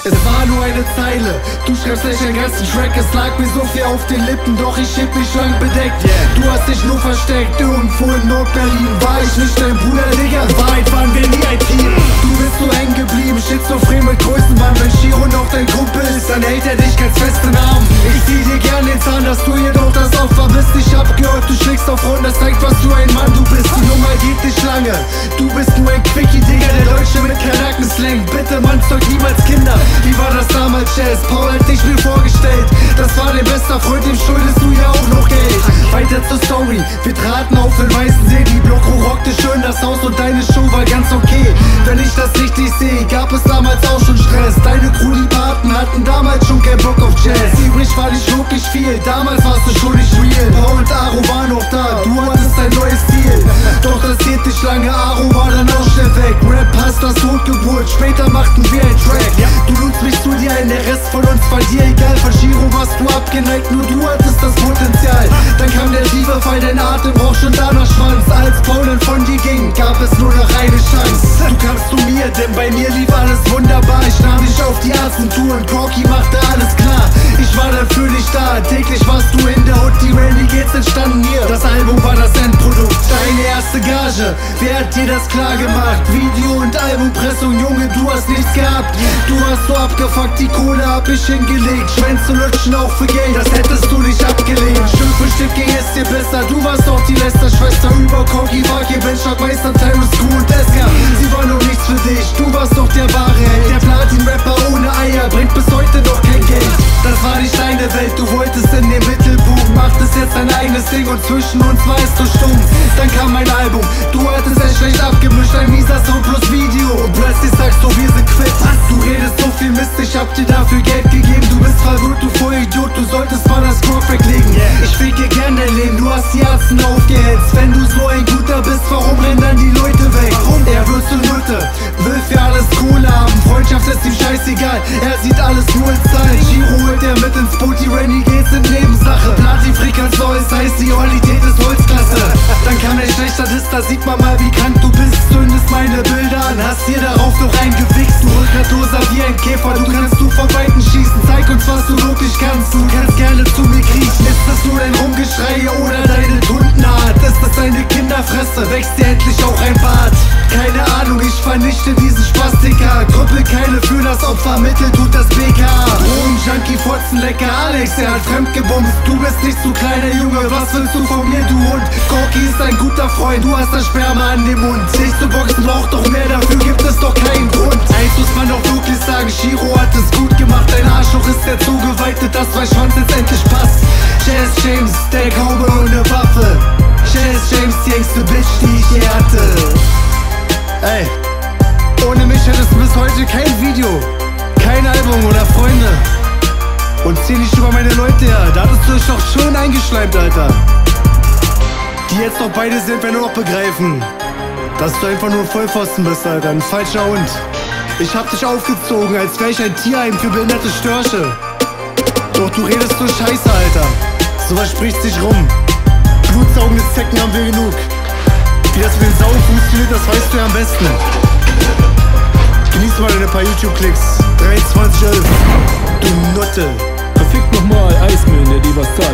Es war nur eine Zeile, du schreibst nicht den ganzen Track. Es lag mir so viel auf den Lippen, doch ich heb mich lang bedeckt. Du hast dich nur versteckt, irgendwo in Nord-Berlin. War ich nicht dein Bruder, Digga? Wahrheit waren wir nie ein Team. Du bist so hängen geblieben, schizophren mit Größenwahn. Wenn Shiro noch dein Kumpel ist, dann hält er dich ganz fest in den Arm. Ich zieh dir gern den Zahn, dass du jedoch das Opfer bist. Ich hab gehört, du schlägst auf Rund, das zeigt, was für ein Mann du bist. Die Nummer geht nicht lange, du bist nur ein Quickie, Digga. Der Deutsche mit Kanaken-Slang. Bitte, man zeugt niemals Kinder. Wie war das damals, Jazz? Paul hat dich mir vorgestellt. Das war dein bester Freund, dem schuldest du ja auch noch Geld. Weiter zur Story, wir traten auf den weißen See. Die Blocko rockte schön das Haus und deine Show war ganz okay. Wenn ich das richtig sehe, gab es damals auch schon Stress. Deine Crew, die Paten hatten damals schon keinen Bock auf Jazz. Übrig war nicht wirklich viel, damals warst du schon nicht real. Paul und Aro waren noch da, du hattest ein neues Ziel. Doch das geht nicht lange, Aro war dann auch schnell weg. Rap hast das Totgeburt, später machten wir ein Track. Du ludst mich zu dir ein, der Rest von uns war dir egal. Von Shiro warst du abgeneigt, nur du hattest das Potenzial. Dann kam der tiefe Fall, dein Atem braucht schon danach Schwanz. Als Paul dann von dir ging, gab es nur noch eine Chance. Du kamst zu mir, denn bei mir lief alles wunderbar. Ich nahm dich auf die Tour und Corky machte alles klar. Ich war dann für dich da, täglich warst du in der Hut. Die Renegades entstanden hier, das Album war das Endprodukt. Deine erste Gage, wer hat dir das klar gemacht? Video und Albumpressung, Junge, du hast nichts gehabt. Du hast so abgefuckt, die Kohle hab ich hingelegt. Schwänze lutschen auch für Geld, das hättest du nicht abgelehnt. Stück für Stück ging es dir besser, du warst auch die Lester-Schwester. Über Corky, Waki, Benchmark, Meister, Tyrus, Crew und Eska. Sie war noch nichts für dich, du warst doch der wahre Held. Der Platin-Rapper ohne Eier bringt bis heute noch kein Geld. Das war nicht deine Welt, du wolltest in den Mittelpunkt. Machtest jetzt dein eigenes Ding und zwischen uns warst du stumm. Dann kam mein Album, du hattest es schlecht abgemischt. Ein mieser Sound plus Video und plötzlich sagst du, wir sind quitt. Du redest so viel Mist, ich hab dir dafür Geld gegeben. Du bist verrückt, du Vollidiot, du solltest mal das Croc weglegen. Ich fick dir gern dein Leben, du hast die Herzen aufgehetzt. Wenn du so ein Guter bist, warum rennen dann die Leute weg? Er wird zur Nutte, will für alles Kohle haben. Freundschaft ist ihm scheißegal, er sieht alles nur als Zahlen. Shiro holt er mit ins Boot, die Renegades sind Nebensache. Platin Frequenz Neues heißt, die Qualität ist Holzklasse. Dann kam der schlechter Diss, da sieht man mal, wie krank du bist. Zündest meine Bilder an, hast dir darauf noch reingewichst. Du Rückgratloser wie ein Käfer, du kannst du von Weitem schießen. Zeig uns, was du wirklich kannst, du kannst gerne zu mir kriechen. Ist das nur dein Rumgeschrei oder deine Tundenart? Ist das deine Kinderfresse, wächst dir endlich auch ein Bart? Keine Ahnung, ich vernichte diesen Spastiker. Krüppelkeile für das Opfer, Mittel tut das BK. Junkie, Fotzen, lecker Alex, er hat fremdgebumst. Du bist nicht zu kleiner Junge, was willst du von mir, du Hund? Corky ist ein guter Freund, du hast das Sperma an dem Mund. Sich zu boxen braucht doch mehr, dafür gibt es doch keinen Grund. Eins muss man doch wirklich sagen, Shiro hat es gut gemacht. Dein Arschloch ist der Zugeweihte, das mein Schwanz jetzt endlich passt. Jazz James, der Cowboy ohne Waffe. Jazz James, die engste Bitch, die ich je hatte. Ey, ohne mich hättest du bis heute kein Video, kein Album oder Freunde. Und zieh nicht über meine Leute her, da hattest du dich doch schön eingeschleimt, Alter. Die jetzt noch beide sind, werden nur noch begreifen, dass du einfach nur ein Vollpfosten bist, Alter, ein falscher Hund. Ich hab dich aufgezogen, als wär ich ein Tierheim für behinderte Störche. Doch du redest so scheiße, Alter. Sowas spricht sich rum. Blutsaugende Zecken haben wir genug. Wie das mit den Sauen funktioniert, das weißt du ja am besten. Genieß mal deine paar YouTube-Klicks. 2311. Du Nutte. Verfickt nochmal, Eismann, der dir was sagt.